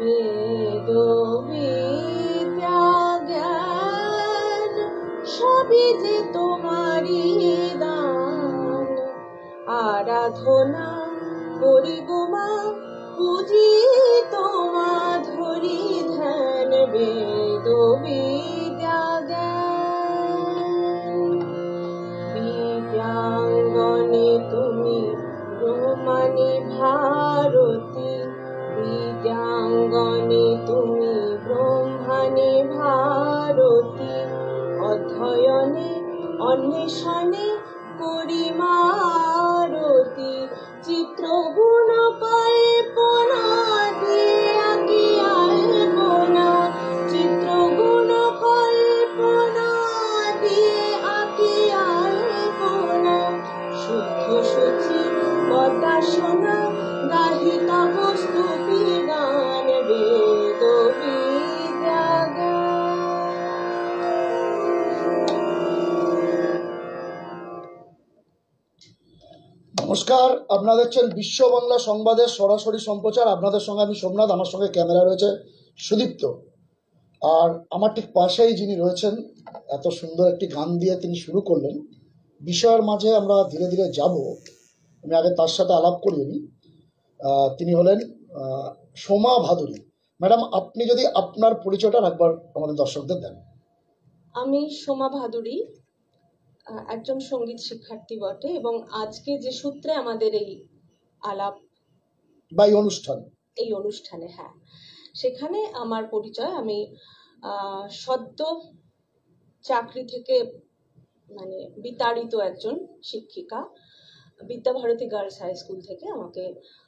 বেদ বিদ্যা জ্ঞান সবই যে তোমারই দান, আরাধনা করি গো মা, পুজি তোমা ধরি ধ্যান। বেদ বিদ্যা জ্ঞান বিদ্যাঙ্গনে তুমি ব্রহ্মণি ভারতী, বিদ্যাঙ্গনে তুমি ব্রহ্মণি ভারতী, অধ্যয়নে অন্বেষণে করি মারতি, চিত্রগুণ কল্পনা দিয়ে আঁকি আলপনা, চিত্রগুণ কল্পনা দিয়ে আঁকি আলপনা, শুদ্ধ শুচি পদাসনা গাহি তব স্তুতি গান। বেদ বিদ্যা জ্ঞান। নমস্কার, আপনারা দেখছেন বিশ্ব বাংলা সংবাদের সরাসরি সম্প্রচার। আপনাদের সঙ্গে আমি সোমনাথ, আমার সঙ্গে ক্যামেরা রয়েছে সুদীপ্ত, আর আমার ঠিক পাশেই যিনি রয়েছেন, এত সুন্দর একটি গান দিয়ে তিনি শুরু করলেন। বিষয়ের মাঝে আমরা ধীরে ধীরে যাব। আমি আগে তার সাথে আলাপ করিয়ে নিই। তিনি হলেন সোমা ভাদুরী। ম্যাডাম, আপনি যদি আপনার পরিচয়টা একবার আমাদের দর্শকদের দেন। আমি সোমা ভাদুরী, একজন সঙ্গীত শিক্ষার্থী বটে, এবং আজকে যে সূত্রে আমাদের এই আলাপ বা এই অনুষ্ঠানে, হ্যাঁ, সেখানে আমার পরিচয়, আমি সদ্য চাকরি থেকে মানে বিতাড়িত একজন শিক্ষিকা। বিদ্যাভারতী গার্লস হাই স্কুল থেকে আমাকে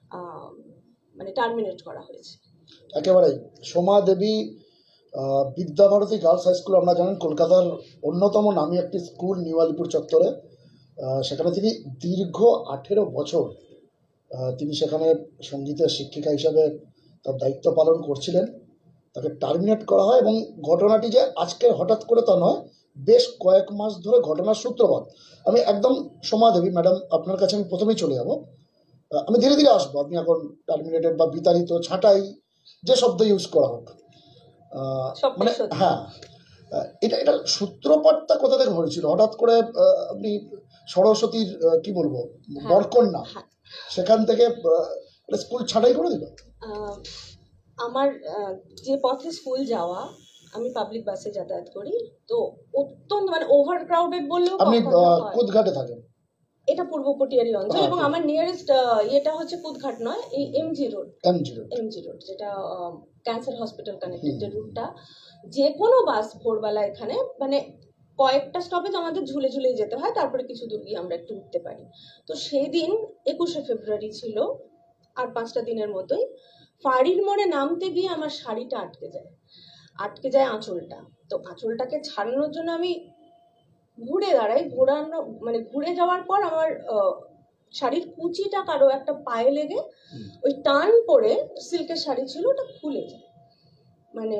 মানে টার্মিনেট করা হয়েছে। একেবারেই Soma Devi Vidyabharati girls high school, আমরা জানেন কলকাতার অন্যতম নামী একটি স্কুল, নিউ আলিপুর চত্বরে। সেখানে তিনি দীর্ঘ 18 বছর তিনি সেখানে সঙ্গীতের শিক্ষিকা হিসাবে তার দায়িত্ব পালন করছিলেন। তাকে টার্মিনেট করা হয়, এবং ঘটনাটি যে আজকে হঠাৎ করে তা নয়, বেশ কয়েক মাস ধরে ঘটনার সূত্রপাত। আমি একদম সোমা দেবী ম্যাডাম, আপনার কাছে আমি প্রথমেই চলে যাব। আমি ধীরে ধীরে আসবো। আপনি এখন টার্মিনেটেড বা বিতাড়িত, ছাঁটাই, যে শব্দ ইউজ করা হোক, মানে হ্যাঁ, এটা সূত্রপাতটা কোথা থেকে হয়েছিল? হঠাৎ করে আপনি সরস্বতীর কি বলবো বরকন্যা, সেখান থেকে স্কুল ছাঁটাই করে দিল? আমার যে পথে স্কুল যাওয়া, আমি পাবলিক বাসে যাতায়াত করি, তো অত্যন্ত মানে ওভার ক্রাউডেড বললেও আপনি কুদঘাটে থাকেন? এটা পূর্ব পটিয়ারি অঞ্চল, এবং আমার নিয়ারেস্ট এটা হচ্ছে কুদঘাট নয়, এই এমজি রোড, যেটা ক্যান্সার হসপিটাল কানেক্টেড যে রুটটা। যে কোনো বাস ভোরবেলা এখানে মানে কয়েকটা স্টপেজ আমাদের ঝুলে ঝুলেই যেতে হয়, তারপরে কিছু দূর গিয়ে আমরা একটু উঠতে পারি। তো সেদিন 21শে ফেব্রুয়ারি ছিল, আর 5টা দিনের মতোই। ফাঁড়ির মোড়ে নামতে গিয়ে আমার শাড়িটা আটকে যায় আঁচলটা। তো আঁচলটাকে ছাড়ানোর জন্য আমি ঘুরে দাঁড়াই, ঘুরে যাওয়ার পর আমার শাড়ির কুচিটা কারো একটা পায়ে লেগে ওই টান পড়ে, সিল্কের শাড়ি ছিল, ওটা খুলে যায়। মানে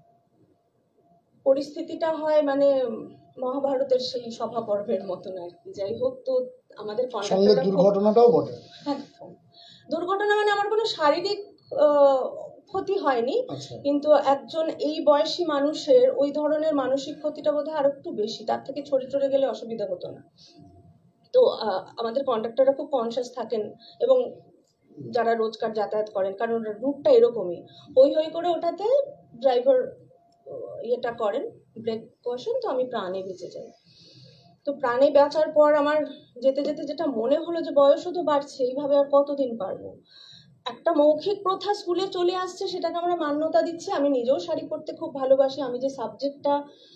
পরিস্থিতিটা হয় মানে মহাভারতের সেই সভা পর্বের মতন আর কি। যাই হোক, তো আমাদের দুর্ঘটনাটাও বটে। দুর্ঘটনা মানে আমার কোনো শারীরিক ক্ষতি হয়নি, কিন্তু একজন এই বয়সী মানুষের ওই ধরনের মানসিক ক্ষতিটা বোধহয় আরো একটু বেশি। তার থেকে ছড়ে গেলে অসুবিধা হতো না। তো আমাদের কন্ডাক্টররা খুব কনসিয়াস থাকেন, এবং যারা রোজকার যাতায়াত করেন, কারণ রুটটা এরকমই, হই হই করে ওঠাতে ড্রাইভার ইয়েটা করেন, ব্রেক কষেন, তো আমি প্রাণে বেঁচে যাই। তো প্রাণে বাঁচার পর আমার যেতে যেতে যেটা মনে হলো যে বয়সও তো বাড়ছে, এইভাবে আর কতদিন পারবো। একটা মৌখিক প্রথা স্কুলে চলে আসছে, সেটাকে আমরা মান্যতা দিচ্ছি। আমি নিজেও শাড়ি পরতে খুব ভালোবাসি, আমি যে সাবজেক্টটা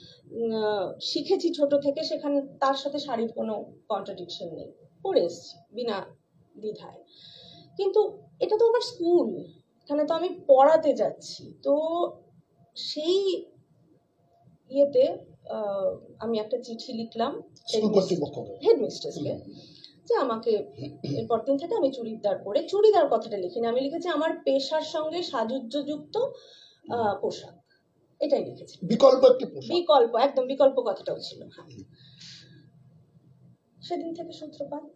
শিখেছি ছোট থেকে, সেখানে তার সাথে শাড়ির কোনো কন্ট্রাডিকশন নেই, পরে এসছি বিনা দ্বিধায়। কিন্তু এটা তো আমার স্কুল, এখানে তো আমি পড়াতে যাচ্ছি। তো সেই ইয়েতে আমি একটা চিঠি লিখলাম হেডমিস্ট্রেসকে, যে আমাকে এরপর দিন থেকে আমি চুড়িদার পরে, চুড়িদার কথাটা লিখিনি, আমি লিখেছি আমার পেশার সঙ্গে সাজুজ্যযুক্ত পোশাক, এটাই লিখেছি। বিকল্প, একদম বিকল্প কথাটাও ছিল। হ্যাঁ, সেদিন থেকে সূত্রপাত।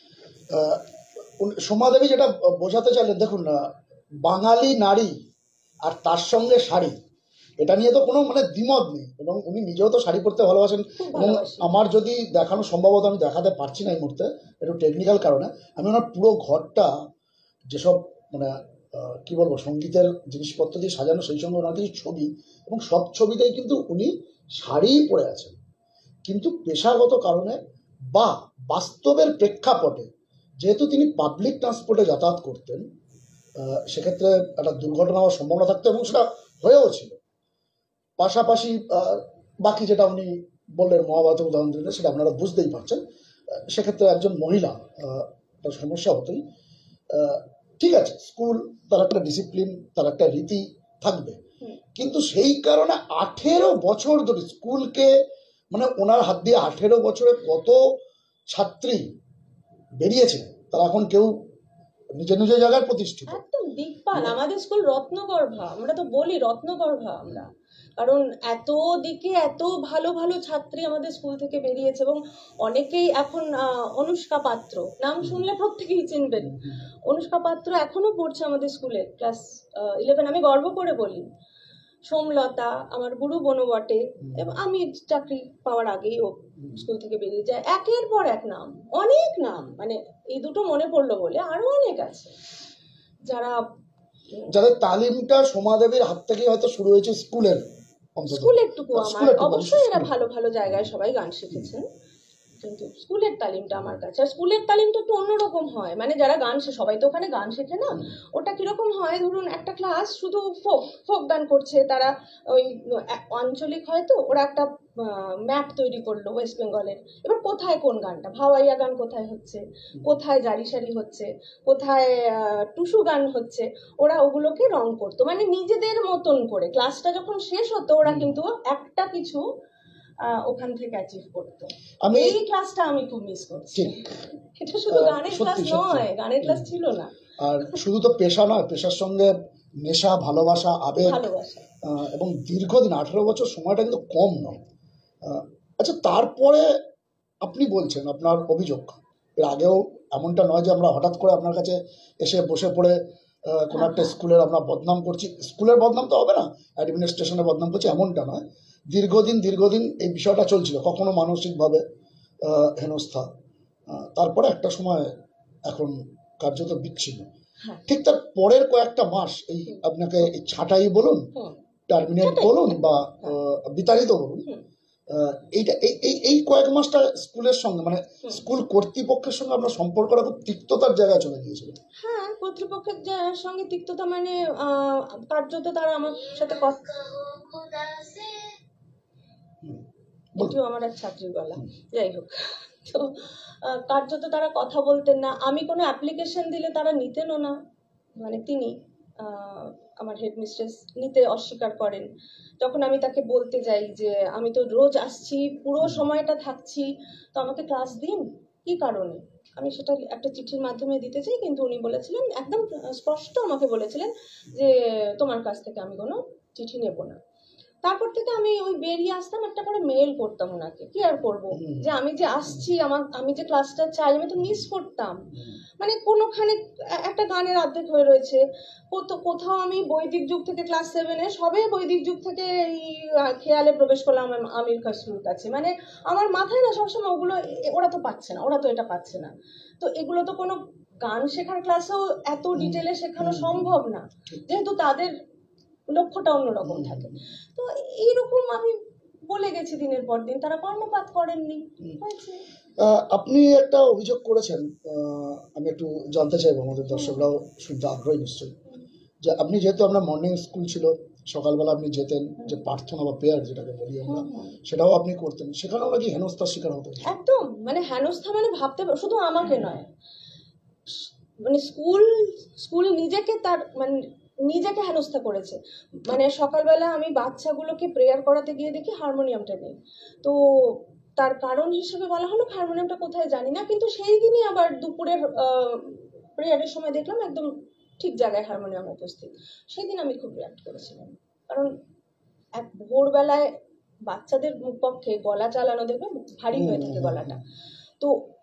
সোমা দেবী যেটা বোঝাতে চাইলেন, দেখুন, বাঙালি নারী আর তার সঙ্গে শাড়ি, এটা নিয়ে তো কোনো মানে দ্বিমত নেই, এবং উনি নিজেও তো শাড়ি পরতে ভালোবাসেন। এবং আমার যদি দেখানো সম্ভবত, আমি দেখাতে পারছি না এই মুহূর্তে একটু টেকনিক্যাল কারণে, আমি ওনার পুরো ঘরটা যেসব মানে কি বলবো সঙ্গীতের জিনিসপত্র দিয়ে সাজানো, সেই সঙ্গে ওনার কিছু ছবি, এবং সব ছবিতেই কিন্তু উনি শাড়িই পরে আছেন। কিন্তু পেশাগত কারণে বা বাস্তবের প্রেক্ষাপটে, যেহেতু তিনি পাবলিক ট্রান্সপোর্টে যাতায়াত করতেন, সেক্ষেত্রে একটা দুর্ঘটনা হওয়ার সম্ভাবনা থাকতো, এবং সেটা হয়েও ছিল। পাশাপাশি বাকি যেটা উনি বললেন, মহাভারতের উদাহরণ দিলেন, সেটা আপনারা বুঝতেই পারছেন। সেক্ষেত্রে একজন মহিলা তার সমস্যা হতোই। ঠিক আছে, স্কুল তার একটা ডিসিপ্লিন, তার একটা রীতি থাকবে, কিন্তু সেই কারণে 18 বছর ধরে স্কুলকে, মানে ওনার হাত দিয়ে 18 বছরে কত ছাত্রী বেরিয়েছে, তারা এখন কেউ নিজের নিজের জায়গায় প্রতিষ্ঠিত। একদম দিকপাল, আমাদের স্কুল রত্নগর্ভা, আমরা তো বলি রত্নগর্ভা আমরা, কারণ এত দিকে এত ভালো ভালো ছাত্রী আমাদের স্কুল থেকে বেরিয়েছে। এবং অনেকেই এখন অনুষ্কা পাত্র নাম শুনলে প্রত্যেকেই চিনবেন। অনুষ্কা পাত্র এখনো পড়ছে আমাদের স্কুলে, ক্লাস 11। আমি গর্ব করে বলি। সোমলতা আমার গুরু বোনও বটে, এবং আমি চাকরি পাওয়ার আগেই ও স্কুল থেকে বেরিয়ে যায়। একের পর এক নাম, অনেক নাম, মানে এই দুটো মনে পড়লো বলে, আরো অনেক আছে যাদের তালিমটা সোমাদেবীর হাত থেকে হয়তো শুরু হয়েছে স্কুলের, স্কুলের টুকু আমার অবশ্যই এরা ভালো ভালো জায়গায় সবাই গান শিখেছেন, কিন্তু স্কুলের তালিমটা আমার কাছে, আর স্কুলের তালিমটা একটু অন্যরকম হয়। মানে যারা গান সবাই তো ওখানে গান শেখে না, ওটা কিরকম হয়, ধরুন একটা ক্লাস শুধু ফোক গান করছে, তারা ওই আঞ্চলিক হয়তো ওরা একটা ম্যাপ তৈরি করলো ওয়েস্ট বেঙ্গলের, এবার কোথায় কোন গানটা, ভাওয়াইয়া গান কোথায় হচ্ছে, কোথায় জারি সারি হচ্ছে, কোথায় টুসু গান হচ্ছে, ওরা ওগুলোকে রং করতো, মানে নিজেদের মতন করে। ক্লাসটা যখন শেষ হতো ওরা কিন্তু একটা কিছু ওখান থেকে অ্যাচিভ করতো। এই ক্লাসটা আমি খুব মিস করছি। এটা শুধু গানের ক্লাস নয়, গানের ক্লাস ছিল না। আর শুধু তো পেশা নয়, পেশার সঙ্গে নেশা, ভালোবাসা, আবেগ, এবং দীর্ঘদিন 18 বছর সময়টা কিন্তু কম নয়। আচ্ছা, তারপরে আপনি বলছেন আপনার অভিযোগ, এর আগেও এমনটা নয় যে আমরা হঠাৎ করে আপনার কাছে এসে বসে পড়ে কোনো একটা স্কুলের আমরা বদনাম করছি। স্কুলের বদনাম তো হবে না, অ্যাডমিনিস্ট্রেশনের বদনাম করছি, এমনটা নয়। দীর্ঘদিন এই বিষয়টা চলছিল, কখনো মানসিকভাবে হেনস্থা, তারপরে একটা সময় এখন কার্যত বিচ্ছিন্ন। ঠিক তার পরের কয়েকটা মাস এই আপনাকে ছাঁটাই বলুন, টার্মিনেট বলুন, বা বিতাড়িত বলুন, এই কয়েক মাসটা স্কুলের সঙ্গে, মানে স্কুল কর্তৃপক্ষের সঙ্গে আপনার সম্পর্কটা খুব তিক্ততার জায়গায় চলে গিয়েছিল। হ্যাঁ, কর্তৃপক্ষের সঙ্গে তিক্ততা মানে কার্যত তারা আমার সাথে আমার এক ছাত্রীর গলা, যাই হোক, তো কার্যত তারা কথা বলতেন না। আমি কোনো অ্যাপ্লিকেশন দিলে তারা নিতেনও না, মানে তিনি আমার হেডমিস্ট্রেস নিতে অস্বীকার করেন। যখন আমি তাকে বলতে যাই যে আমি তো রোজ আসছি, পুরো সময়টা থাকছি, তো আমাকে ক্লাস দিন, কি কারণে, আমি সেটা একটা চিঠির মাধ্যমে দিতে চাই, কিন্তু উনি বলেছিলেন, একদম স্পষ্ট আমাকে বলেছিলেন যে তোমার কাছ থেকে আমি কোনো চিঠি নেব না। তারপর থেকে আমি ওই বেরিয়ে আসতাম, একটা করে মেল করতাম ওনাকে, কি আর করবো, যে আমি যে আসছি, আমি যে ক্লাসটা চাই, আমি তো মিস করতাম। মানে কোনোখানে একটা গানের অর্ধেক হয়ে রয়েছে, কোথাও আমি বৈদিক যুগ থেকে ক্লাস 7-এ সবে বৈদিক যুগ থেকে এই খেয়ালে প্রবেশ করলাম আমির খসরুর কাছে। মানে আমার মাথায় না সবসময় ওগুলো, ওরা তো পাচ্ছে না, ওরা তো এটা পাচ্ছে না, তো এগুলো তো কোনো গান শেখার ক্লাসেও এত ডিটেলে শেখানো সম্ভব না, যেহেতু তাদের লক্ষ্যটা অন্যরকম থাকে। তো এইরকম আমি বলে গেছি দিনের পর দিন, তারা কর্ণপাত করেননি। আপনি একটা অভিযোগ করেছেন, আমি একটু জানতে চাইবো, আমাদের দর্শকরাও শুনতে আগ্রহী নিশ্চয়ই, যে আপনি যেহেতু আপনার মর্নিং স্কুল ছিল, সকালবেলা আপনি যেতেন, যে প্রার্থনা বা প্রেয়ার যেটাকে বলি আমরা, সেটাও আপনি করতেন, সেখানেও নাকি হেনস্থার শিকার হতো। একদম, মানে হেনস্থা মানে ভাবতে, শুধু আমাকে নয়, মানে স্কুল নিজেকে, তার মানে নিজেকে হেনস্থা করেছে। মানে সকালবেলা আমি বাচ্চাগুলোকে প্রেয়ার করাতে গিয়ে দেখি হারমোনিয়ামটা নেই, তো তার কারণ হিসেবে বলা হলো হারমোনিয়ামটা কোথায় জানি না, কিন্তু সেই দিনই আবার দুপুরের প্রেয়ারের সময় দেখলাম একদম ঠিক জায়গায় হারমোনিয়াম উপস্থিত। সেই দিন আমি খুব রিয়াক্ট করেছিলাম, কারণ এক ভোরবেলায় বাচ্চাদের পক্ষে গলা চালানো দেখবে ভারী হয়ে থাকে গলাটা, তো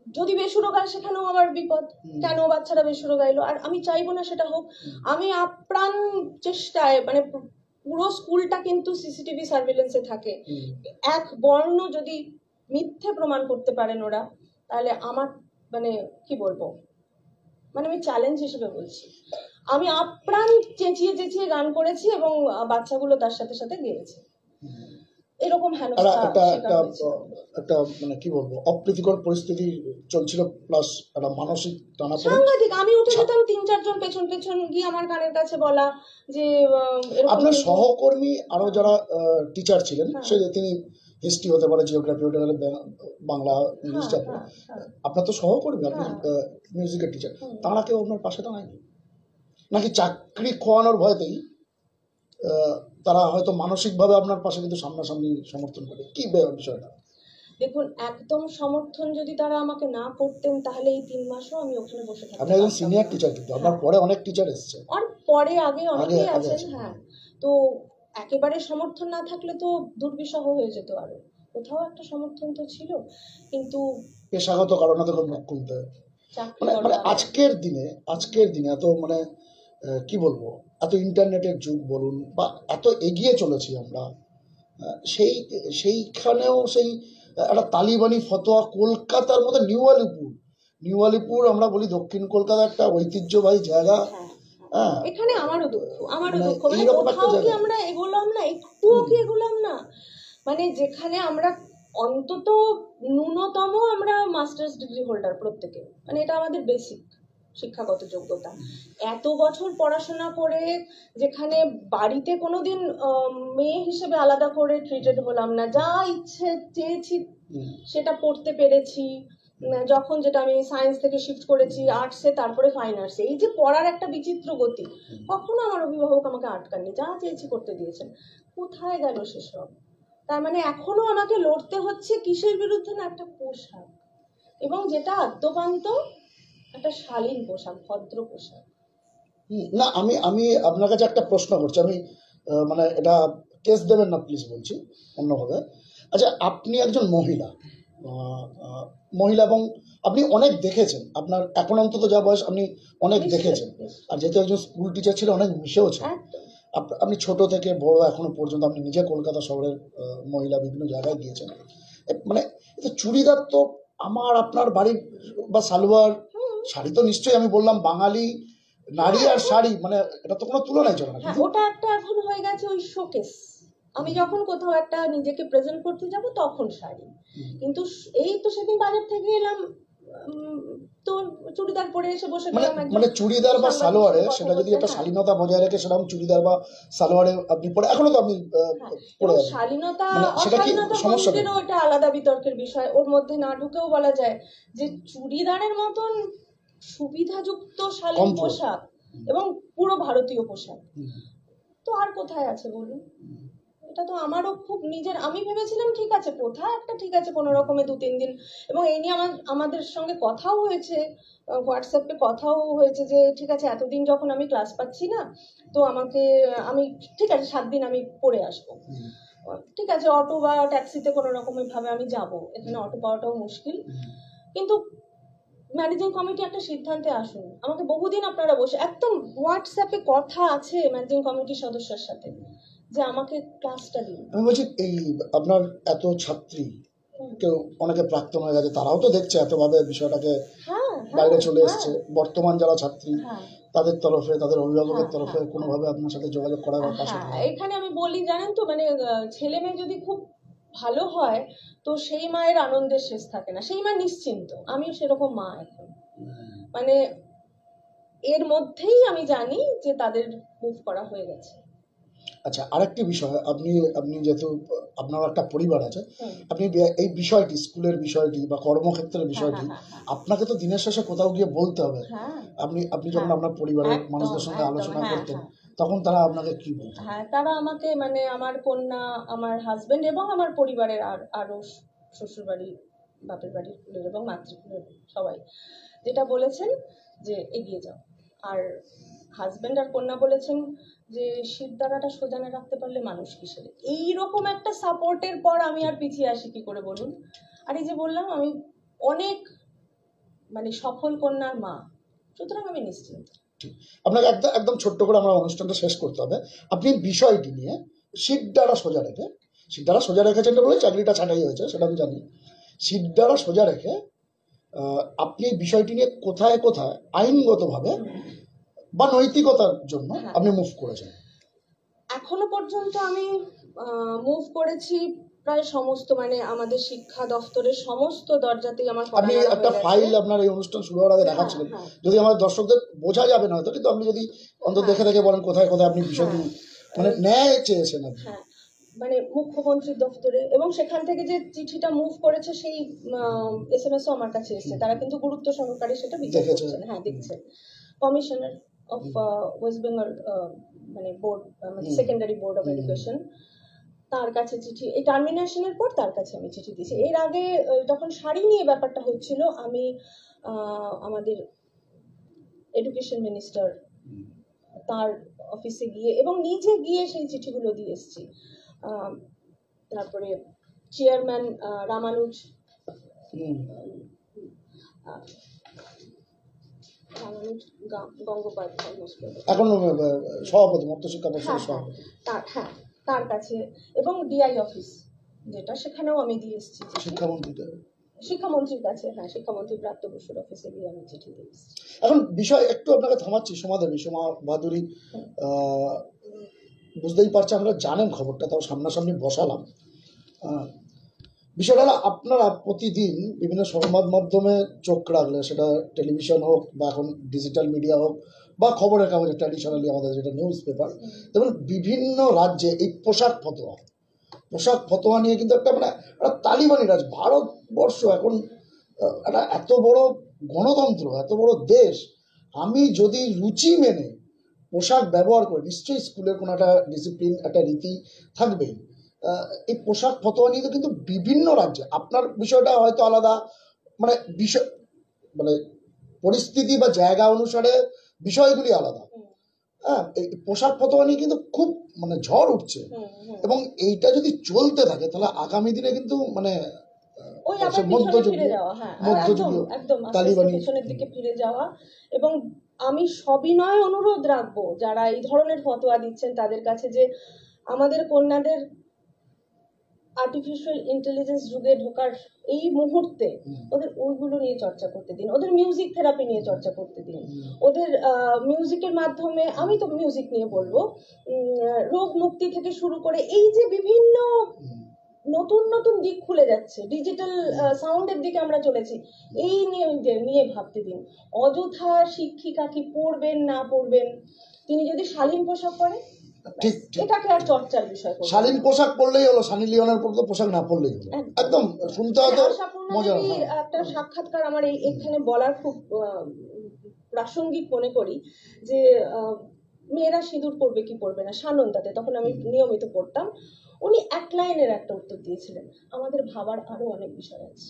যদি বেসুরো গায় সেখানেও আবার বিপদ, কেন বাচ্চারা বেসুরো গাইলো, আর আমি চাইবো না সেটা হোক। আমি আপ্রাণ চেষ্টায়, মানে পুরো স্কুলটা কিন্তু সিসিটিভি সার্ভেলেন্সে থাকে, এক বর্ণ যদি মিথ্যে প্রমাণ করতে পারেন ওরা, তাহলে আমার মানে কি বলবো, মানে আমি চ্যালেঞ্জ হিসেবে বলছি, আমি আপ্রাণ চেঁচিয়ে চেঁচিয়ে গান করেছি এবং বাচ্চাগুলো তার সাথে সাথে গেয়েছে। এরকম হেনস্থা একটা মানে কি বলবো, অপ্রীতিকর পরিস্থিতি চলছিল, প্লাস একটা মানসিক টানাপোড়েন সাংঘাতিক। আমি উঠে যেতাম 3-4 জন পেছন পেছন গিয়ে আমার কানের কাছে বলা যে আপনার সহকর্মী আরো যারা টিচার ছিলেন, সে তিনি হিস্ট্রি হতে পারে, জিওগ্রাফি হতে পারে, বাংলা, ইংলিশ, আপনার তো সহকর্মী, আপনি মিউজিকের টিচার, তারা কেউ আপনার পাশে দাঁড়ায়নি নাকি চাকরি খোয়ানোর ভয়তেই তারা হয়তো মানসিকভাবে আপনার পাশে কিন্তু সামনাসামনি সমর্থন করে? কি বিষয়টা? দেখুন, একদম সমর্থন যদি তারা আমাকে না করতেন তাহলে এই 3 মাসও আমি ওখানে বসে থাকতাম। আপনি একজন সিনিয়র টিচার, কিন্তু আপনার পরে অনেক টিচার এসেছে, আর পরে আগে অনেকেই আছেন। হ্যাঁ, তো একেবারে সমর্থন না থাকলে তো দুর্বিষহ হয়ে যেত, আরো কোথাও একটা সমর্থন তো ছিল, কিন্তু পেশাগত কারণে তো মুখ খুলতে মানে আজকের দিনে এত মানে কি বলবো, এত ইন্টারনেটের যুগ বলুন বা এত এগিয়ে চলেছি আমরা, সেইখানেও সেই একটা তালিবানি ফতোয়া, কলকাতার মধ্যে নিউ আলিপুর আমরা বলি দক্ষিণ কলকাতা, একটা ঐতিহ্যবাহী জায়গা। হ্যাঁ, এখানে আমারও দুঃখ, মানে কোথাও কি আমরা এগোলাম না, একটুও কি এগোলাম না, মানে যেখানে আমরা অন্তত ন্যূনতম আমরা মাস্টার্স ডিগ্রি হোল্ডার প্রত্যেকে, মানে এটা আমাদের বেসিক শিক্ষাগত যোগ্যতা, এত বছর পড়াশোনা করে যেখানে বাড়িতে কোনোদিন মেয়ে হিসেবে আলাদা করে ট্রিটেড হলাম না, যা ইচ্ছে চেয়েছি সেটা পড়তে পেরেছি, যখন যেটা আমি সায়েন্স থেকে শিফট করেছি আর্টসে, তারপরে ফাইন আর্টসে, এই যে পড়ার একটা বিচিত্র গতি, কখনো আমার অভিভাবক আমাকে আটকাননি, যা চেয়েছি করতে দিয়েছেন। কোথায় গেল সেসব? তার মানে এখনো আমাকে লড়তে হচ্ছে কিসের বিরুদ্ধে না, একটা পোশাক, এবং যেটা আদ্যপান্ত একটা শালীন পোশাক, ভদ্র পোশাক। না, আমি আপনার কাছে একটা প্রশ্ন করছি, আমি মানে এটা কেস দেবেন না প্লিজ, বলছি অন্যভাবে। আচ্ছা, আপনি একজন মহিলা, এবং আপনি অনেক দেখেছেন, আপনার এখন অন্তত যা বয়স, আপনি অনেক দেখেছেন, আর যেহেতু একজন স্কুল টিচার ছিল, অনেক মিশেওছেন, আপনি ছোট থেকে বড় এখনো পর্যন্ত আপনি নিজে কলকাতা শহরের মহিলা বিভিন্ন জায়গায় গিয়েছেন, মানে চুড়িদার তো আপনার বাড়ির বা সালোয়ার, শাড়ি তো নিশ্চয়ই, আমি বললাম বাঙালি নারী আর শাড়ি, মানে এটা তো কোনো তুলনাই চলে না। ওটা একটা এখন হয়ে গেছে ওই শোকেস, আমি যখন কোথাও একটা নিজেকে প্রেজেন্ট করতে যাব তখন শাড়ি, কিন্তু এই তো সেদিন বাজার থেকে এলাম তো চুড়িদার পরে এসে বসে গেলাম, মানে চুড়িদার বা সালোয়ারে সেটা যদি একটা শালীনতা বজায় রেখে সেরকম চুড়িদার বা সালোয়ারে আপনি পরে, এখনো তো আপনি পরে আছেন, শালীনতা অশালীনতা বন্ধেরও এটা আলাদা বিতর্কের বিষয়, ওর মধ্যে না ঢুকেও বলা যায় যে চুড়িদারের মতন সুবিধাযুক্ত শালীন পোশাক এবং পুরো ভারতীয় পোশাক তো আর কোথায় আছে বলুন? এটা তো আমারও খুব নিজের, আমি ভেবেছিলাম ঠিক আছে কোথায় একটা, ঠিক আছে কোনো রকমে 2-3 দিন, এবং এই নিয়ে আমাদের সঙ্গে কথাও হয়েছে, হোয়াটসঅ্যাপে কথাও হয়েছে যে ঠিক আছে এতদিন যখন আমি ক্লাস পাচ্ছি না, তো আমি ঠিক আছে 7 দিন আমি পড়ে আসবো, ঠিক আছে অটো বা ট্যাক্সিতে কোনো রকমের ভাবে আমি যাব, এখানে অটো পাওয়াটাও মুশকিল, কিন্তু ম্যানেজিং কমিটি একটা সিদ্ধান্তে আসুন, আমাকে বহুদিন আপনারা বসে, একদম হোয়াটসঅ্যাপে কথা আছে ম্যানেজিং কমিটির সদস্যের সাথে, যে আমাকে ক্লাসটা দিন। আমি বলছি, এই আপনার এত ছাত্রী, কেউ অনেকে প্রাক্তন হয়ে গেছে, তারাও তো দেখছে এতভাবে বিষয়টাকে বাইরে চলে এসছে, বর্তমান যারা ছাত্রী তাদের তরফে, তাদের অভিভাবকের তরফে কোনোভাবে আপনার সাথে যোগাযোগ করার পাশে? এখানে আমি বলি জানেন তো, মানে ছেলে মেয়ে যদি খুব ভালো হয় তো সেই মায়ের আনন্দের শেষ থাকে না, সেই মা নিশ্চিন্ত, আমিও সেরকম মা এখন, মানে এর মধ্যেই আমি জানি যে তাদের মুভ করা হয়ে গেছে। আচ্ছা, আরেকটি বিষয়, আপনি যেহেতু আপনার একটা পরিবার আছে, আপনি এই বিষয়টি, স্কুলের বিষয়টি বা কর্মক্ষেত্রের বিষয়টি, আপনাকে তো দিনের শেষে কোথাও গিয়ে বলতে হবে, আপনি যখন আপনার পরিবারের মানুষদের সঙ্গে আলোচনা করতেন তখন তারা আপনাকে কি বলতেন? তারা আমাকে, মানে আমার কন্যা, আমার হাজবেন্ড এবং আমার পরিবারের আরো শ্বশুর বাড়ি, বাপের বাড়ির কুলের এবং মাতৃকুলের সবাই যেটা বলেছেন যে এগিয়ে যাও, আর হাজবেন্ড আর কন্যা বলেছেন যে শিরদাঁড়াটা সোজা না রাখতে পারলে মানুষ কিসের। এইরকম একটা সাপোর্টের পর আমি আর পিছিয়ে আসি কি করে বলুন? আর এই যে বললাম, আমি অনেক মানে সফল কন্যার মা, সুতরাং আমি নিশ্চিন্ত। আপনাকে একদম একদম ছোট্ট করে আমরা অনুষ্ঠানটা শেষ করতে হবে। আপনি বিষয়টি নিয়ে সিটডারা সোজা রেখেছেন বলে চাকরিটা ছাঁটাই হয়েছে, সেটা আমি জানি। সিটডারা সোজা রেখে আপনি বিষয়টি নিয়ে কোথায় কোথায় আইনগতভাবে বা নৈতিকতার জন্য আপনি মুভ করেছেন? এখনো পর্যন্ত আমি মুভ করেছি প্রায় সমস্ত, মানে আমাদের শিক্ষা দপ্তরের সমস্ত দরজাতেই আমার কড়া আপনি নাড়া একটা হয়ে গেছে। ফাইল আপনার এই অনুষ্ঠান শুরু হওয়ার আগে দেখাচ্ছিলেন, যদি আমার দর্শকদের বোঝা যাবে না হয়তো, কিন্তু আপনি যদি অন্তত দেখে দেখে বলেন কোথায় কোথায় আপনি বিষয়টি মানে ন্যায় চেয়েছেন আপনি। হ্যাঁ, মানে মুখ্যমন্ত্রীর দপ্তরে, এবং সেখান থেকে যে চিঠিটা মুভ করেছে সেই SMS ও আমার কাছে এসেছে, তারা কিন্তু গুরুত্ব সহকারে সেটা বিচার করছেন। হ্যাঁ, দেখছেন। কমিশনার অফ ওয়েস্ট বেঙ্গল মানে বোর্ড, মানে সেকেন্ডারি বোর্ড অফ এডুকেশন, তার কাছে চিঠি, এই টার্মিনেশনের পর তার কাছে আমি চিঠি দিয়েছি। এর আগে যখন শাড়ি নিয়ে ব্যাপারটা হচ্ছিল, আমি আমাদের এডুকেশন মিনিস্টার তার অফিসে গিয়ে এবং নিজে গিয়ে সেই চিঠিগুলো দিয়ে এসেছি। তারপরে চেয়ারম্যান রামানুজ গঙ্গোপাধ্যায়, এখন সভাপতি মধ্যশিক্ষা পর্ষদের সভাপতি, তার কাছে, এবং ডিআই অফিস যেটা, সেখানেও আমি দিয়ে এসেছি শিক্ষামন্ত্রীর কাছে। হ্যাঁ, শিক্ষামন্ত্রী প্রাপ্ত বসুর অফিসে গিয়ে আমি চিঠি দিয়ে এসেছি। এখন বিষয় একটু আপনাকে থামাচ্ছি, সোমা বাদুরী, বুঝতেই পারছি আমরা জানেন খবরটা, তাও সামনাসামনি বসালাম। বিষয়টা হলো, আপনারা প্রতিদিন বিভিন্ন সংবাদ মাধ্যমে চোখ রাখলে, সেটা টেলিভিশন হোক বা এখন ডিজিটাল মিডিয়া হোক বা খবরের কাগজে ট্র্যাডিশনালি আমাদের যেটা নিউজ পেপার, যেমন বিভিন্ন রাজ্যে এই পোশাক ফতোয়া নিয়ে কিন্তু একটা মানে একটা তালিবানি রাজ। ভারতবর্ষ এখন একটা এত বড় গণতন্ত্র, এত বড় দেশ, আমি যদি রুচি মেনে পোশাক ব্যবহার করি, নিশ্চয়ই স্কুলের কোনো একটা ডিসিপ্লিন, একটা রীতি থাকবেই। এই পোশাক ফতোয়া নিয়ে কিন্তু বিভিন্ন রাজ্যে, আপনার বিষয়টা হয়তো আলাদা, মানে বিষয় মানে পরিস্থিতি বা জায়গা অনুসারে বিষয়গুলি আলাদা। হ্যাঁ, এই পোশাক ফতোয়া নিয়ে কিন্তু খুব মানে ঝড় উঠছে, এবং এইটা যদি চলতে থাকে তাহলে আগামী দিনে কিন্তু মানে মধ্যযুগীয় পেছনের দিকে ফিরে যাওয়া। এবং আমি সবিনয় অনুরোধ রাখবো যারা এই ধরনের ফতোয়া দিচ্ছেন তাদের কাছে, যে আমাদের কন্যাদের আর্টিফিশিয়াল ইন্টেলিজেন্স যুগে ঢোকার এই মুহূর্তে ওদের ওইগুলো নিয়ে চর্চা করতে দিন, ওদের মিউজিক থেরাপি নিয়ে চর্চা করতে দিন, ওদের মিউজিকের মাধ্যমে, আমি তো মিউজিক নিয়ে বলবো, রোগ মুক্তি থেকে শুরু করে এই যে বিভিন্ন নতুন নতুন দিক খুলে যাচ্ছে, ডিজিটাল সাউন্ডের দিকে আমরা চলেছি, এই নিয়ে ভাবতে দিন। অযথা শিক্ষিকা কি পড়বেন না পড়বেন, তিনি যদি শালীন পোশাক পরেন, এটাকে আর চর্চার বিষয় করব। শালীন পোশাক পরলেই হলো, সানি লিওনের পর তো পোশাক না পরলেই হলো। একদম শুনতে হয়তো মজা। একটা সাক্ষাৎকার আমার এখানে বলার খুব প্রাসঙ্গিক মনে করি, যে মেয়েরা সিঁদুর পরবে কি পরবে না, সানন্দাতে তখন আমি নিয়মিত পড়তাম, উনি এক লাইনের একটা উত্তর দিয়েছিলেন, আমাদের ভাবার আরো অনেক বিষয় আছে।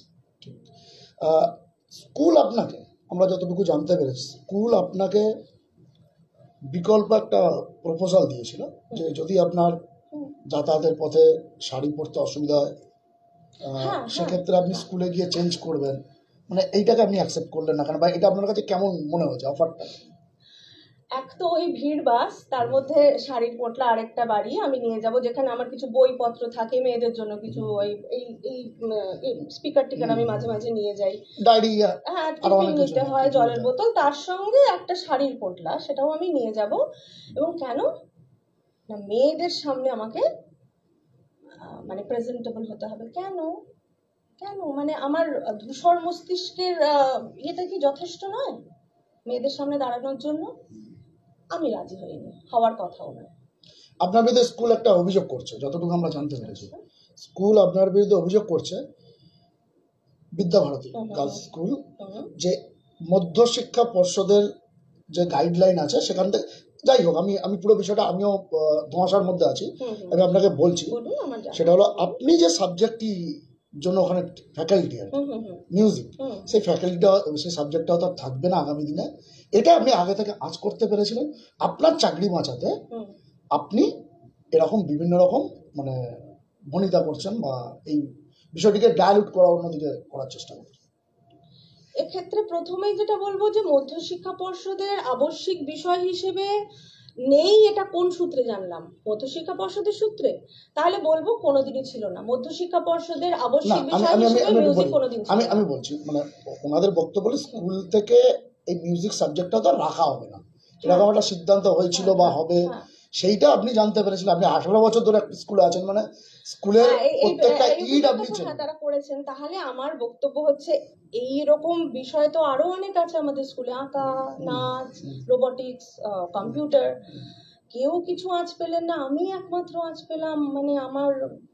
স্কুল আপনাকে, আমরা যতটুকু জানতে পেরেছি, স্কুল আপনাকে বিকল্প একটা প্রপোজাল দিয়েছিল যে যদি আপনার যাতায়াতের পথে শাড়ি পরতে অসুবিধা হয়, সেক্ষেত্রে আপনি স্কুলে গিয়ে চেঞ্জ করবেন। মানে এইটাকে আপনি অ্যাকসেপ্ট করলেন না কেন, বা এটা আপনার কাছে কেমন মনে হয়েছে অফারটা? এক তো ওই ভিড় বাস, তার মধ্যে শাড়ির পোটলা আরেকটা বাড়ি আমি নিয়ে যাব, যেখানে আমার কিছু বইপত্র থাকে, মেয়েদের জন্য কিছু এই স্পিকার টিকার আমি মাঝে মাঝে নিয়ে যাই, ডায়েরি, হ্যাঁ, টিফিন নিতে হয়, জলের বোতল, তার সঙ্গে একটা শাড়ির পোটলা, সেটাও আমি নিয়ে যাব। এবং কেন না, মেয়েদের সামনে আমাকে মানে প্রেজেন্টেবল হতে হবে। কেন মানে আমার ধূসর মস্তিষ্কের এটা কি যথেষ্ট নয় মেয়েদের সামনে দাঁড়ানোর জন্য? আমি রাজি হইনি, হওয়ার কথাও নয়। আপনার বিরুদ্ধে স্কুল একটা অভিযোগ করছে, যতটুকু আমরা জানতে পেরেছি, স্কুল আপনার বিরুদ্ধে অভিযোগ করছে, বিদ্যাভারতী গার্লস স্কুল, যে মধ্যশিক্ষা পর্ষদের যে গাইডলাইন আছে সেখান থেকে, যাই হোক, আমি পুরো বিষয়টা আমিও ধোঁয়াশার মধ্যে আছি, আমি আপনাকে বলছি। সেটা হলো, আপনি যে সাবজেক্টটি জন্য ওখানে ফ্যাকাল্টি আর মিউজিক, সেই ফ্যাকাল্টিটা, সেই সাবজেক্টটাও তো থাকবে না আগামী দিনে। এটা আপনি আগে থেকে আঁচ করতে পেরেছিলেন, আপনার চাকরি বাঁচাতে আপনি এরকম বিভিন্ন রকম মানে ভনিতা করছেন, বা এই বিষয়টিকে ডাইলুট করা, অন্যদিকে করার চেষ্টা করছেন। এক্ষেত্রে প্রথমেই যেটা বলবো যে মধ্যশিক্ষা পর্ষদের আবশ্যিক বিষয় হিসেবে নেই, এটা কোন সূত্রে জানলাম? মধ্যশিক্ষা পর্ষদের সূত্রে? তাহলে বলবো কোনোদিনই ছিল না। মধ্যশিক্ষা পর্ষদের না আবশ্যিক আমি বিষয় আমি আমি হিসেবে আমি একটু মিউজিক বলি, কোনোদিন ছিল আমি না। আমি বলছি মানে ওনাদের বক্তব্য হলো স্কুল থেকে এই মিউজিক সাবজেক্টটা তো আর রাখা হবে না, এরকম একটা সিদ্ধান্ত হয়েছিল বা হবে, হ্যাঁ সেইটা আপনি জানতে পেরেছিলেন। আপনি 18 বছর ধরে একটা স্কুলে আছেন, মানে স্কুলের হ্যাঁ, প্রত্যেকটা এই ইড আপনি অভিযোগটা তো হ্যাঁ চেনেন। তারা করেছেন। তাহলে আমার বক্তব্য হচ্ছে এই রকম বিষয় তো আরো অনেক আছে আমাদের স্কুলে, আঁকা, নাচ, রোবোটিক্স, কম্পিউটার। কেউ কিছু আঁচ পেলেন না, আমি একমাত্র আঁচ পেলাম। মানে আমার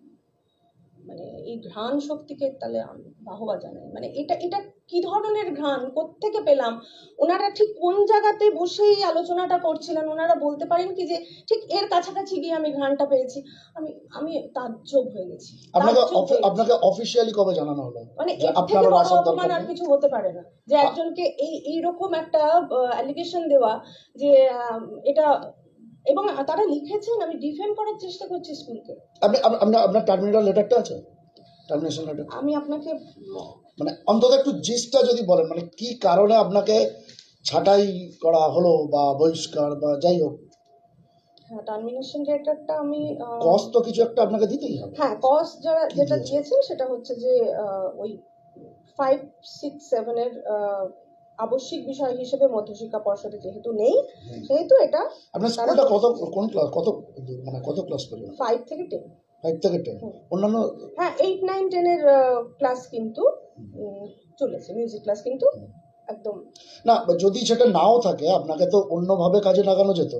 মানে এই ঘ্রাণ শক্তিকে তাহলে আমি বাহবা জানাই। মানে এটা এটা কি ধরনের ঘ্রাণ কোত্থেকে পেলাম? ওনারা ঠিক কোন জায়গাতে বসে এই আলোচনাটা করছিলেন? ওনারা বলতে পারেন কি যে ঠিক এর কাছাকাছি গিয়ে আমি ঘ্রাণটা পেয়েছি? আমি আমি তাজ্জব হয়ে গেছি, আপনাকে তাজ্জব হয়ে গেছি। আপনাকে অফিসিয়ালি কবে জানানো হলো মানে যে এর থেকে আপনারও বড় আসার দরকার অপমান আর নেই? কিছু হতে পারে না যে একজনকে এইরকম একটা অ্যালিগেশন দেওয়া যে এটা, এবং তারা লিখেছেন, আমি ডিফেন্ড করার চেষ্টা করছি স্কুলকে। আপনি আপনার টার্মিনাল লেটারটা আছে, টার্মিনেশন লেটার? আমি আপনাকে মানে অন্তত একটু জিসটা যদি বলেন, মানে কি কারণে আপনাকে ছাঁটাই করা হলো বা বহিষ্কার বা যাই হোক, হ্যাঁ, টার্মিনেশন লেটারটা আমি কস্ট তো কিছু একটা আপনাকে দিতেই হবে। হ্যাঁ, কস্ট কি যেটা দিয়েছে? দিয়েছেন সেটা হচ্ছে যে ওই 5, 6, 7 এর আবশ্যিক বিষয় হিসেবে মধ্যশিক্ষা পর্ষদে যেহেতু নেই, সেহেতু এটা আপনার তারা স্কুলটা কোন ক্লাস, মানে কত ক্লাস পর্যন্ত? 5 থেকে 10। 5 থেকে 10? অন্যান্য? হ্যাঁ, 8, 9, 10 এর ক্লাস কিন্তু চলেছে, মিউজিক ক্লাস কিন্তু একদম। না, যদি সেটা নাও থাকে আপনাকে তো অন্যভাবে কাজে লাগানো যেত।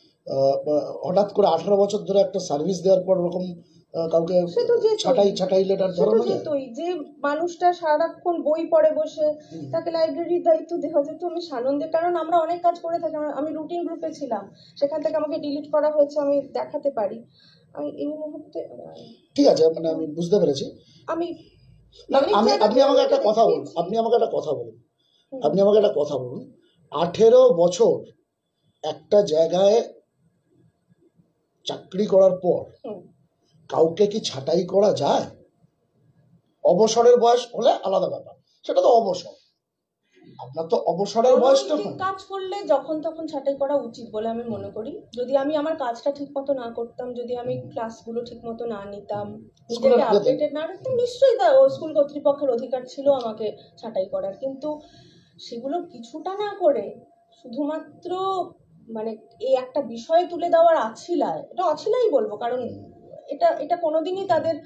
হঠাৎ করে 18 বছর ধরে একটা সার্ভিস দেওয়ার পর ওরকম কাউকে সে তো যেতই, ছাঁটাই লেটার সে তো ধরানো যায়? যেতই। যে মানুষটা সারাক্ষণ বই পড়ে বসে, তাকে লাইব্রেরির দায়িত্ব দেওয়া যেত আমি সানন্দে। কারণ আমরা অনেক কাজ করে থাকি, আমি রুটিন গ্রুপে ছিলাম, সেখান থেকে আমাকে ডিলিট করা হয়েছে, আমি দেখাতে পারি। আমি এই মুহূর্তে ঠিক আছে, মানে আমি বুঝতে পেরেছি। আমি না, অনেক আপনি জায়গাতে আমাকে আমি একটা এটা কথা বলুন, দেখিয়েছি। আপনি আমাকে একটা কথা বলুন, আপনি আমাকে একটা কথা বলুন। 18 বছর একটা জায়গায় চাকরি করার পর কাউকে কি ছাঁটাই করা যায়? অবসরের বয়স হলে আলাদা ব্যাপার, সেটা তো অবসর। আপনার তো অবসরের বয়সটা অনৈতিক হয়। কাজ করলে যখন তখন ছাঁটাই করা উচিত বলে আমি মনে করি। যদি আমি আমার কাজটা ঠিক মতো না করতাম, যদি আমি ক্লাসগুলো ঠিক মতো না নিতাম, নিজেকে আপডেটেড না রাখতাম, নিশ্চয়ই তা স্কুল কর্তৃপক্ষের অধিকার ছিল আমাকে ছাঁটাই করার। কিন্তু সেগুলো কিছুটা না করে শুধুমাত্র মানে এই একটা বিষয় তুলে দেওয়ার আছিলায়, এটা অছিলাই বলবো, কারণ এটা এটা কোনোদিনই তাদের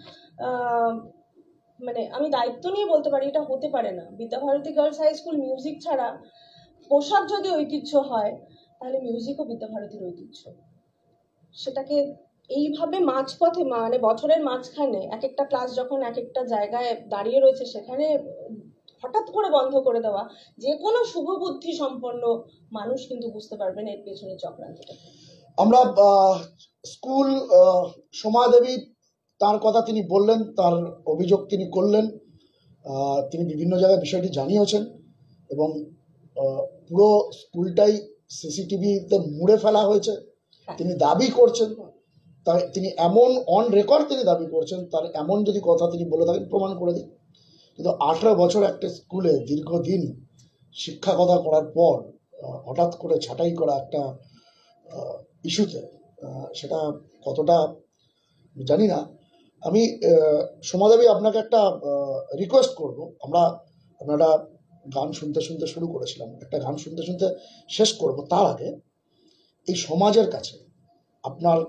মানে আমি দায়িত্ব নিয়ে বলতে পারি এটা হতে পারে না। Vidyabharati girls high school music ছাড়া, পোশাক যদি ঐতিহ্য হয়, তাহলে মিউজিকও বিদ্যাভারতীর ঐতিহ্য। সেটাকে এইভাবে মাঝপথে, মানে বছরের মাঝখানে এক একটা ক্লাস যখন এক একটা জায়গায় দাঁড়িয়ে রয়েছে, সেখানে হঠাৎ করে বন্ধ করে দেওয়া, যে কোনো শুভবুদ্ধি সম্পন্ন মানুষ কিন্তু বুঝতে পারবেন এর পেছনে চক্রান্তটা। আমরা স্কুল সোমা দেবী, তার কথা তিনি বললেন, তার অভিযোগ তিনি করলেন, তিনি বিভিন্ন জায়গায় বিষয়টি জানিয়েছেন এবং পুরো স্কুলটাই সিসিটিভিতে মুড়ে ফেলা হয়েছে তিনি দাবি করছেন। তাই তিনি এমন অন রেকর্ড তিনি দাবি করছেন, তার এমন যদি কথা তিনি বলে থাকেন প্রমাণ করে দিন। কিন্তু 18 বছর একটা স্কুলে দীর্ঘদিন শিক্ষকতা করার পর হঠাৎ করে ছাঁটাই করা একটা ইস্যুতে, সেটা কতটা জানি না। আমি সোমাদেবী আপনাকে একটা রিকোয়েস্ট করব। আমরা গান শুনতে শুনতে শুরু করেছিলাম, একটা গান শুনতে শুনতে শেষ করব। তার আগে এই সমাজের কাছে, আপনার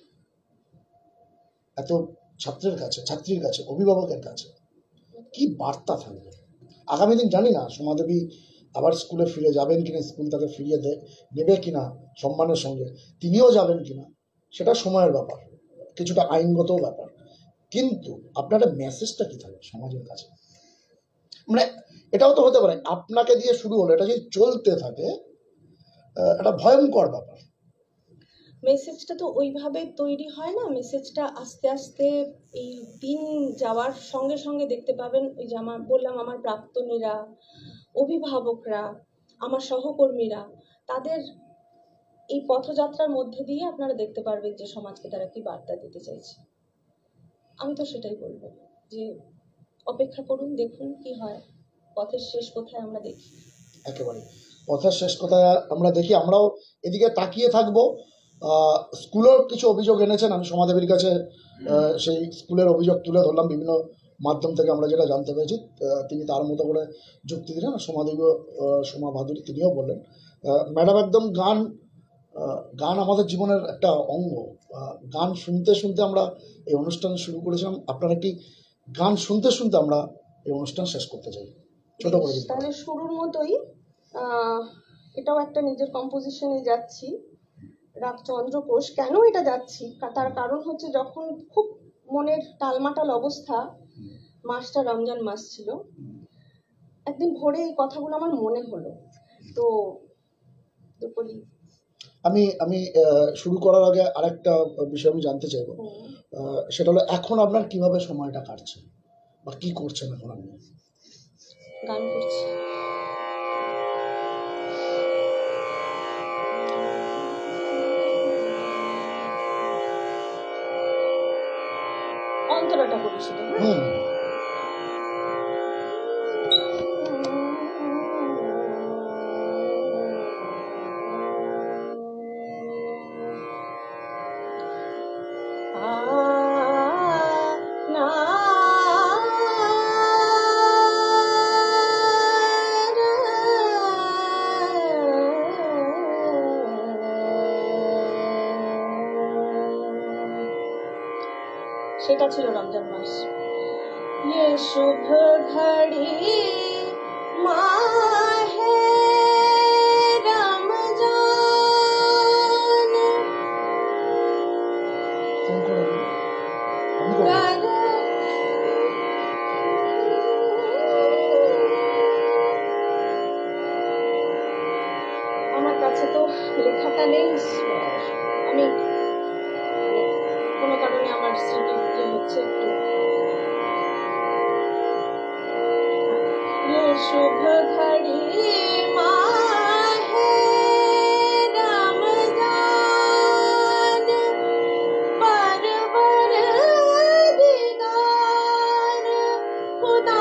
এত ছাত্রের কাছে, ছাত্রীর কাছে, অভিভাবকের কাছে কি বার্তা থাকবে? আগামী দিন জানি না সোমাদেবী আবার স্কুলে ফিরে যাবেন কিনা, স্কুল তাকে ফিরিয়ে নেবে কিনা সম্মানের সঙ্গে, তিনিও যাবেন কিনা, সেটা সময়ের ব্যাপার, কিছুটা আইনগত ব্যাপার। কিন্তু আপনার মেসেজটা কি থাকবে সমাজের কাছে? মানে এটাও তো হতে পারে আপনাকে দিয়ে শুরু হলো, এটা যদি চলতে থাকে একটা ভয়ঙ্কর ব্যাপার। মেসেজটা তো ওইভাবে তৈরি হয় না। মেসেজটা আস্তে আস্তে এই দিন যাওয়ার সঙ্গে সঙ্গে দেখতে পাবেন। ওই যে বললাম, আমার প্রাক্তনীরা, অভিভাবকরা, আমার সহকর্মীরা, তাদের এই পথযাত্রার মধ্যে দিয়ে আপনারা দেখতে পারবেন যে সমাজকে তারা কি বার্তা দিতে চাইছে। আমি তো সেটাই বলবো যে অপেক্ষা করুন, দেখুন কি হয়। পথের শেষ কোথায় আমরা দেখি। একেবারে পথের শেষ কথায় আমরা দেখি, আমরাও এদিকে তাকিয়ে থাকবো। স্কুলের কিছু অভিযোগ এনেছেন, আমি সোমা দেবীর কাছে সেই স্কুলের অভিযোগ তুলে ধরলাম বিভিন্ন মাধ্যম থেকে আমরা যেটা জানতে পেরেছি। তিনি তার মতো করে যুক্তি দিলেন। সোমা দেবী, সোমা ভাদুরী তিনিও বললেন, ম্যাডাম একদম গান আমাদের জীবনের একটা অঙ্গ। গান শুনতে শুনতে আমরা এই অনুষ্ঠান শুরু করেছিলাম, আপনার একটি গান শুনতে শুনতে আমরা এই অনুষ্ঠান শেষ করতে চাই, ছোট করে দিতে। তাহলে শুরুর মতোই এটাও একটা নিজের কম্পোজিশনে যাচ্ছি, রাগ চন্দ্রপোষ। কেন এটা যাচ্ছি, তার কারণ হচ্ছে যখন খুব মনের টালমাটাল অবস্থা, মাসটা রমজান মাস ছিল, একদিন ভোরে এই কথাগুলো আমার মনে হলো, তো বলি। আমি শুরু করার আগে আরেকটা বিষয় আমি জানতে চাইবো, সেটা হলো এখন আপনার কিভাবে সময়টা কাটছে বা কি করছেন এখন? আপনি গান করছি। অন্তরাটা করি শুধু। সেটা ছিল রমজান মাস। ये शुभ घड़ी माहे रमजान আমার কাছে তো লেখাটা নেই, আমি কোনো কারণে আমার স্মৃতি হচ্ছে একটু। ये शुभ घड़ी माहे रमजान परवर दीदार खुदा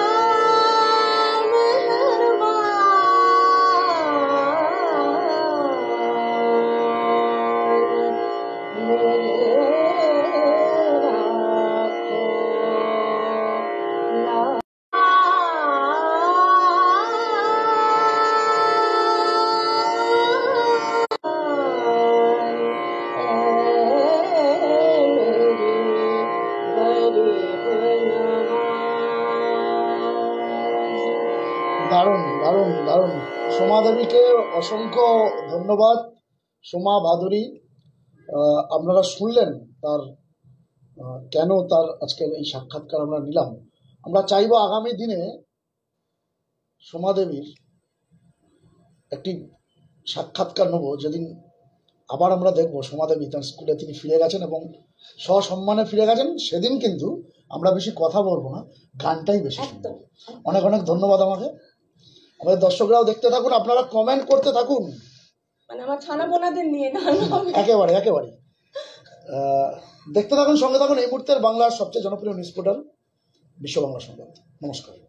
দারুণ দারুণ দারুণ। সোমা দেবীকে অসংখ্য ধন্যবাদ। সোমা ভাদুরী, আপনারা শুনলেন তার কেন তার আজকের এই সাক্ষাৎকার আমরা নিলাম। আমরা চাইব আগামী দিনে সোমা দেবীর একটি সাক্ষাৎকার নেব, যেদিন আবার আমরা দেখবো সোমা দেবী তার স্কুলে তিনি ফিরে গেছেন এবং সসম্মানে ফিরে গেছেন। সেদিন কিন্তু আমরা বেশি কথা বলবো না, গানটাই বেশি শুনবো। অনেক অনেক ধন্যবাদ আমাকে। আমাদের দর্শকরাও দেখতে থাকুন, আপনারা কমেন্ট করতে থাকুন, মানে আমার ছানা বোনাদের নিয়ে না, একেবারে একেবারে দেখতে থাকুন, সঙ্গে থাকুন। এই মুহূর্তের বাংলার সবচেয়ে জনপ্রিয় নিউজ পোর্টাল বিশ্ব বাংলা সংবাদ। নমস্কার।